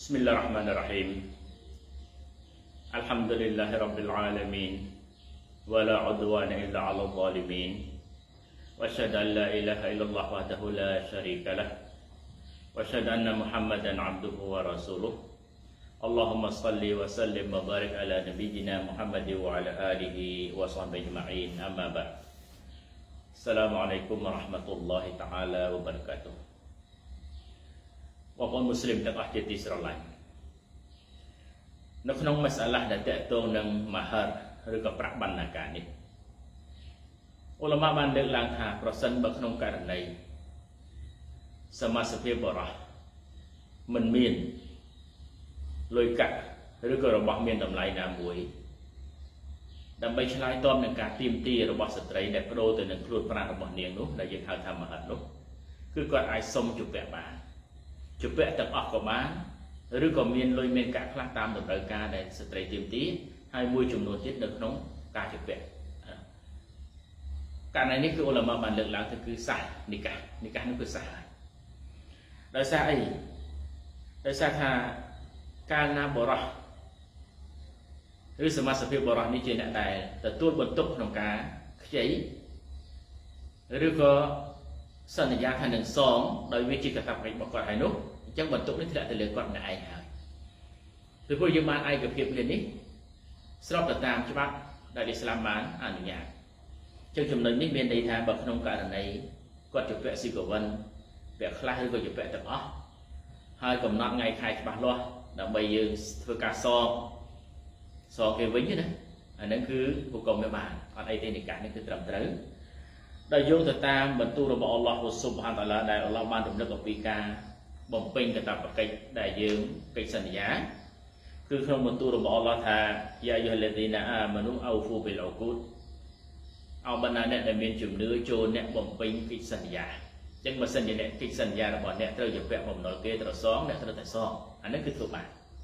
Bismillahirrahmanirrahim. Alhamdulillahirabbil alamin wala udwana illa 'alal zalimin. Wa asyhadu an la ilaha illallah wahdahu la syarikalah. Wa asyhadu anna Muhammadan 'abduhu wa rasuluh. Allahumma shalli wa sallim wa barik ala nabiyyina Muhammad wa ala alihi wa sahbihi ajma'in. Amma ba'd. Assalamualaikum warahmatullahi taala wabarakatuh. Walaupun Muslim tak ahli Israel lain.នៅក្នុងមសាឡាដែលតកតងនឹងមហិរឬក៏ប្រាក់បណ្ណាការនេះឧលមាបានលើកឡើងថាប្រសិនបើក្នុងករណីសមាសភាពបរោះមិនមានលុយកាក់ឬក៏របស់មានតម្លៃណាមួយដើម្បីឆ្លើយតបនឹងការទាមទាររបស់ស្ត្រីដែលប្រូទៅនឹងខ្លួនប្រាណរបស់នាងនោះដែលយើងហៅថាមហិរនោះគឺគាត់អាចសុំជពាក់បានជពាក់ទាំងអស់ក៏បានឬក៏មានលុយមានកាក់ខ្លះតាមតម្រូវការដែលស្ត្រីទាមទារហើយមួយចំនួនទៀតនៅក្នុងការជពាក់ករណីនេះគឺឧលមាបានលើកឡើងទៅគឺសាសនិកាសនោះគឺសាសហើយដោយសារអីដោយសារថាកាលណាបរោះឬសមាសភាពបរោះនេះជាអ្នកដែលទទួលបន្ទុកក្នុងការខ្ចីឬក៏សន្យាថានឹងសងដោយវាជាកាតព្វកិច្ចរបស់គាត់ហើយនោះអញ្ចឹងបន្ទុកនេះធ្លាក់ទៅលើគាត់ម្នាក់ឯងហើយពីព្រោះយើងបានឯកភាពគ្នានេះស្របទៅតាមច្បាប់ដែលអ៊ីស្លាមបានអនុញ្ញាតអញ្ចឹងចំណុចនេះមានន័យថាបើក្នុងករណីគាត់ជពាក់ស៊ីកវិនពាក់ខ្លះឬក៏ជពាក់ទាំងអស់ហើយកំណត់ថ្ងៃខែច្បាស់លាស់ដើម្បីយើងធ្វើការសងគេវិញណាអាហ្នឹងគឺពុកុំមិនបានអត់អីទេនិកាសនេះគឺត្រឹមត្រូវដោយយោងទៅតាមបន្ទូលរបស់អល់ឡោះស៊ុបហានតាឡាដែលអល់ឡោះបានរំលឹកអំពីការបំពេញកាតព្វកិច្ចដែលយើងកិច្ចសន្យាគឺក្នុងបន្ទូលរបស់អល់ឡោះថាយ៉ាយូហលឡាឌីណាអាម៉ានូអោហ្វូប៊ីលអូគូតអោបណ្ណាអ្នកដែលមានជំនឿចូលអ្នកបំពេញកិច្ចសន្យាអញ្ចឹងបើសិនជាអ្នកកិច្ចសន្យារបស់អ្នកត្រូវជាពាក់បំណុលគេត្រូវសងអ្នកត្រូវតែសងអានេះគឺធ្វើបាន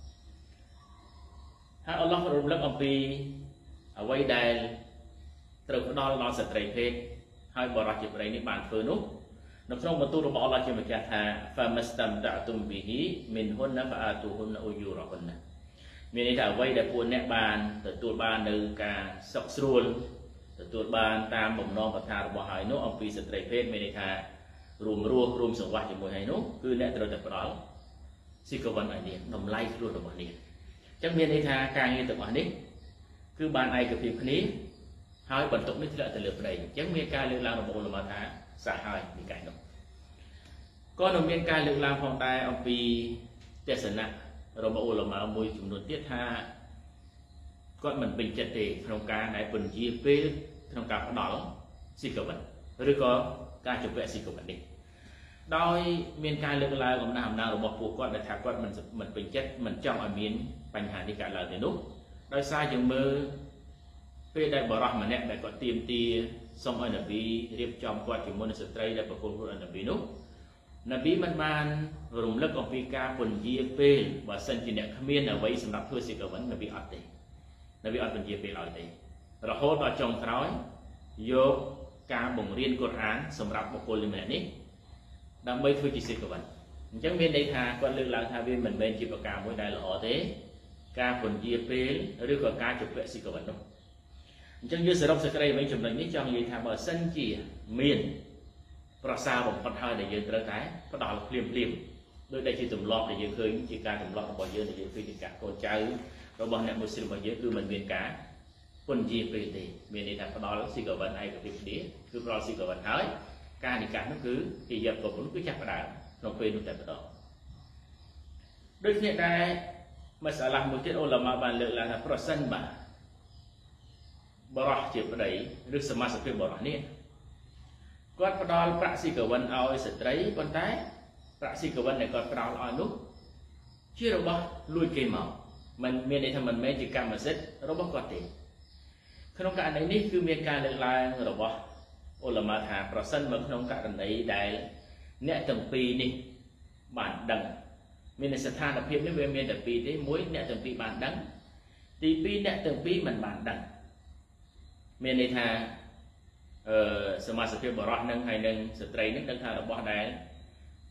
ហើយអល់ឡោះរំលឹកអំពីអ្វីដែលត្រូវផ្ដល់ដល់ស្ត្រីភេទហើយបរិយាប្រិយនេះបានធ្វើនោះនៅក្នុងបន្ទូលរបស់អល់ឡោះជាម្ចាស់ថា Famastamta'tum bihi minhunna fa'atuhunna ujurahunna មានន័យថាអ្វីដែលពួកអ្នកបានទទួលបាននៅការសុខស្រួលទទួលបានតាមបំណងប្រាថ្នារបស់ហើយនោះអំពីស្ត្រីភេទមានន័យថារួមរស់រួមសង្វាស់ជាមួយហើយនោះគឺអ្នកត្រូវតែផ្ដល់ស៊ីកវិនឲ្យនាងតម្លៃខ្លួនរបស់នាងអញ្ចឹងមានន័យថាការងារទាំងអស់នេះគឺបានឯកភាពគ្នាហើយបន្ទុកនេះធ្លាក់ទៅលើប្តីអញ្ចឹងមានការលើកឡើងរបស់ឧលមាថាសាសហើយនិកាយនោះក៏នៅមានការលើកឡើងផងដែរអំពីទស្សនៈរបស់ឧលមាមួយចំនួនទៀតថាគាត់មិនពេញចិត្តទេក្នុងការដែលពន្យាពេលក្នុងការផ្ដល់ស៊ីកវិនឬក៏ការជពាក់ស៊ីកវិននេះដោយមានការលើកឡើងអំណះរបស់ពួកគាត់ដែលថាគាត់មិនពេញចិត្តមិនចង់ឲ្យមានបញ្ហានេះកើតឡើងទេនោះដោយសារយើងមើលពេលដែលបរោះម្នាក់ដែលគាត់ទាមទារសូមឲ្យនប៊ីរៀបចំគាត់ជាមួយនឹងស្ត្រីដែលប្រគល់ខ្លួនឲ្យនប៊ីនោះនប៊ីមិនបានរំលឹកអំពីការពន្យាពេលបើសិនជាអ្នកគ្មានអ្វីសម្រាប់ធ្វើស៊ីកវិននប៊ីអត់ទេនប៊ីអត់ពន្យាពេលឲ្យទេរហូតដល់ចុងក្រោយយកការបង្រៀនកូរ៉ានសម្រាប់បុគ្គលម្នាក់នេះដើម្បីធ្វើជាស៊ីកវិនអញ្ចឹងមានន័យថាគាត់លើកឡើងថាវាមិនមែនជាប្រការមួយដែលល្អទេការពន្យាពេលឬក៏ការជពាក់ស៊ីកវិននោះអញ្ចឹងយើងសរុបសេចក្តីវិញចំណុចនេះចង់និយាយថាបើសិនជាមានប្រសើរបំផុតហើយដែលយើងត្រូវតែផ្ដល់ភ្លាមដោយដែលជាទម្លាប់ដែលយើងឃើញជាការទម្លាប់របស់យើងដែលយើងឃើញជាការកូនចៅរបស់អ្នកមូស្លីមរបស់យើងគឺមិនមានការពន្យាពេលទេមានន័យថាផ្ដល់ស៊ីកវិនឯកភាពគ្នាគឺផ្ដល់ស៊ីកវិនហើយការនិកាសនោះគឺជាយប់ប្រពន្ធគឺចាស់ផ្ដើមក្នុងពេលនោះតែម្ដងដូចគ្នាដែរមសាឡាមួយទៀតឧលមាបានលើកឡើងថាប្រសិនបើបរោះជាប្តីឬសមាសភាពបរោះនេះគាត់ផ្ដល់ប្រាក់ស៊ីកវិនឲ្យស្ត្រីប៉ុន្តែប្រាក់ស៊ីកវិនដែលគាត់ផ្ដល់ឲ្យនោះជារបស់លួចគេមកមិនមានន័យថាមិនមែនជាកម្មសិទ្ធិរបស់គាត់ទេក្នុងករណីនេះគឺមានការលើកឡើងរបស់ឧលមាថាប្រសិនបើក្នុងករណីដែលអ្នកទាំងពីរនេះបានដឹងមានស្ថានភាពនេះវាមានតែពីរទេមួយអ្នកទាំងពីរបានដឹងទីពីរអ្នកទាំងពីរមិនបានដឹងមានន័យថាសមាសភាពបរោះនឹងហើយនឹងស្ត្រីនឹងដឹងថារបស់ដែល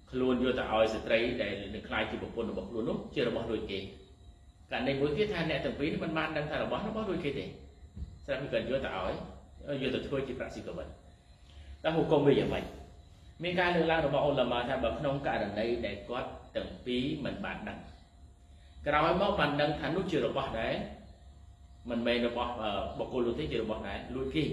ខ្លួនយកទៅឲ្យស្ត្រីដែលនឹងខ្លាយជាប្រពន្ធរបស់ខ្លួននោះជារបស់រួចគេករណីមួយទៀតថាអ្នកទាំងពីរនេះមិនបានដឹងថារបស់រួចគេទេស្រាប់តែគាត់យកទៅឲ្យយកទៅធ្វើជាប្រាក់ស៊ីកវិនតែហុគមវាយ៉ាងម៉េចមានការលើកឡើងរបស់អ៊ុលម៉ាថាបើក្នុងករណីដែលគាត់ទាំងពីរមិនបានដឹងក្រោយមកបានដឹងថានោះជារបស់ដែរមិនមែនរបស់បុគ្គលនោះទេជារបស់ដែរលួចគេ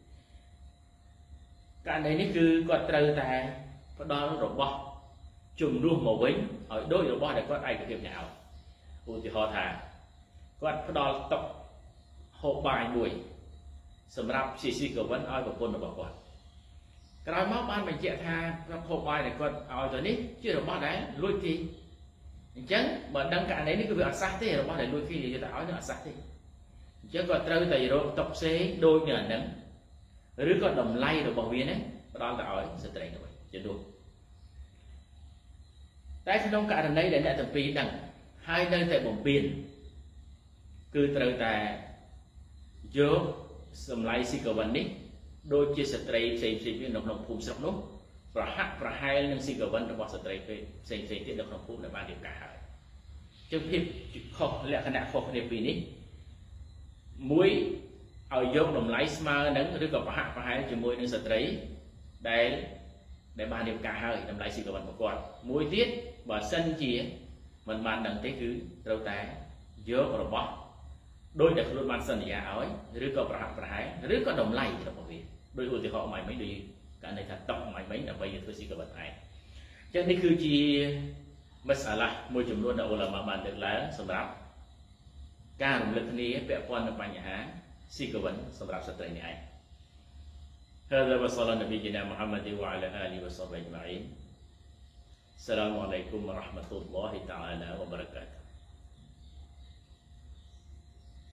ករណីនេះគឺគាត់ត្រូវតែផ្ដល់របស់ជំនួសមកវិញឲ្យដូចរបស់ដែលគាត់ឯកភាពអ្នកឲ្យឧទាហរណ៍ថាគាត់ផ្ដល់តុហូបបាយមួយសម្រាប់ជាស៊ីកវិនឲ្យប្រពន្ធរបស់គាត់ក្រោយមកបានបញ្ជាក់ថាហូបបាយដែលគាត់ឲ្យទៅនេះជារបស់ដែលលួចគេអញ្ចឹងបើដឹងករណីនេះគឺវាអត់សះទេរបស់ដែលលួចគេនិយាយទៅឲ្យនោះអត់សះទេអញ្ចឹងគាត់ត្រូវតែរកតុផ្សេងដូចនៅអាហ្នឹងឬក៏តម្លៃរបស់វានេះផ្ដល់ទៅឲ្យស្ត្រីទៅវិញជានោះតែក្នុងករណីដែលអ្នកទាំងពីរដឹងហើយនៅតែបំពេញគឺត្រូវតែយកសម្លៃស៊ីកវិននេះដូចជាស្ត្រីផ្សេងៗទៀតនៅក្នុងភូមិស្រុកនោះប្រហាក់ប្រហែលនឹងស៊ីកវិនរបស់ស្ត្រីផ្សេងៗទៀតនៅក្នុងភូមិដែលបានរៀបការហើយចឹងភាពខុសលក្ខណៈខុសគ្នាពីនេះមួយឲ្យយកតម្លៃស្មើនឹងឬក៏ប្រហាក់ប្រហែលជាមួយនឹងស្ត្រីដែលបានរៀបការហើយតម្លៃស៊ីកវិនរបស់គាត់មួយទៀតបើសិនជាមិនបានដឹងទេគឺត្រូវតែយករបស់ដោយដែលខ្លួនបានសន្យាឲ្យឬក៏ប្រហាក់ប្រហែលឬក៏តម្លៃរបស់វាដោយឧទាហរណ៍ម៉ៃមិញដូចករណីថាតុម៉ៃមិញដើម្បីធ្វើស៊ីកវិនឯងអញ្ចឹងនេះគឺជាមសាឡាមួយចំនួនដែលអ៊ុលាម៉ាបានលើកឡើងសម្រាប់ការរំលឹកគ្នាពាក់ព័ន្ធនឹងបញ្ហាស៊ីកវិនសម្រាប់ស្ត្រីនេះឯងهذا وصلى نبينا محمد وعلى آله وصحبه أجمعين السلام عليكم ورحمة الله تعالى وبركاته